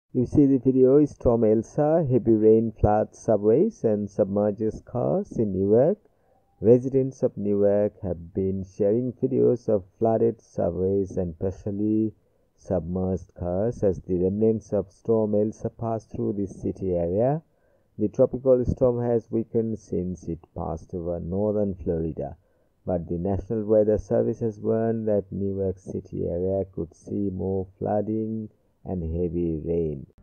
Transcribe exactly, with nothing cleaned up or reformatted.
You see the video, Storm Elsa, heavy rain floods subways and submerges cars in Newark. Residents of Newark have been sharing videos of flooded subways and partially submerged cars as the remnants of Storm Elsa pass through the city area. The tropical storm has weakened since it passed over northern Florida, but the National Weather Service has warned that New York City area could see more flooding and heavy rain.